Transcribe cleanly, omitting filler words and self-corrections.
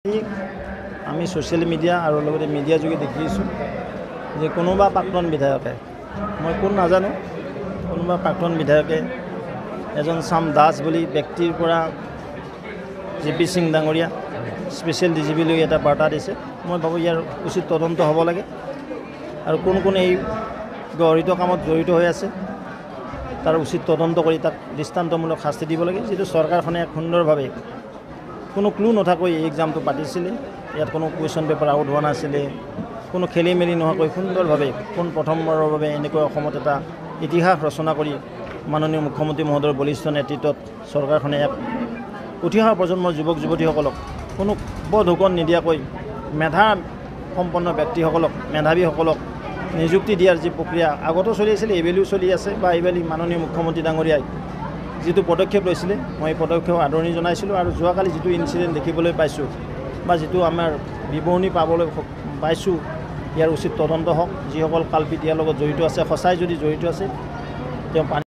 আমি social media আৰু লগতে মিডিয়া যোগে দেখিছোঁ যে কোনোবা প্ৰাক্তন বিধায়কে মই কোন নাজানো কোনোবা প্ৰাক্তন বিধায়কে এজন চাম দাস বুলি ব্যক্তিৰ পৰা জিপি সিং ডাঙৰীয়া স্পেচিয়েল ডিজিপি লৈ এটা বাৰ্তা দিছে। মই ভাবোঁ ইয়াৰ উচিত তদন্ত হ'ব লাগে আৰু কোন কোন এই গহৰিত কামত জড়িত হৈ আছে তাৰ উচিত তদন্ত কৰি তাক দৃষ্টান্তমূলক শাস্তি দিব লাগে। যিটো চৰকাৰখনে সুন্দৰভাৱে কোনো ক্লু নথাকৈ এই এক্সামটো পাতিছিলে, ইয়াত কোনো কুৱেশ্যন পেপাৰ আউট হোৱা নাছিলে, কোনো খেলি মেলি নোহোৱাকৈ সুন্দৰভাৱে প্ৰথমবাৰৰ বাবে এনেকৈ অসমত এটা ইতিহাস ৰচনা কৰি মাননীয় মুখ্যমন্ত্ৰী মহোদয়ৰ বলিষ্ঠ নেতৃত্বত চৰকাৰখনে এক উঠি অহা প্ৰজন্মৰ যুৱক যুৱতীসকলক কোনো বধুকন নিদিয়াকৈ মেধা সম্পন্ন ব্যক্তিসকলক মেধাৱীসকলক নিযুক্তি দিয়াৰ যি প্ৰক্ৰিয়া আগতো চলি আছিলে, এইবেলিও চলি আছে বা এইবেলি মাননীয় মুখ্যমন্ত্ৰী ডাঙৰীয়াই যিটো পদক্ষেপ লৈছিলে মই এই পদক্ষেপ আদৰণি জনাইছিলোঁ। আৰু যোৱাকালি যিটো ইনচিডেণ্ট দেখিবলৈ পাইছোঁ বা যিটো আমাৰ বিৱৰণী পাবলৈ পাইছোঁ ইয়াৰ উচিত তদন্ত হওক। যিসকল কালপিত ইয়াৰ লগত জড়িত আছে, সঁচাই যদি জড়িত আছে তেওঁ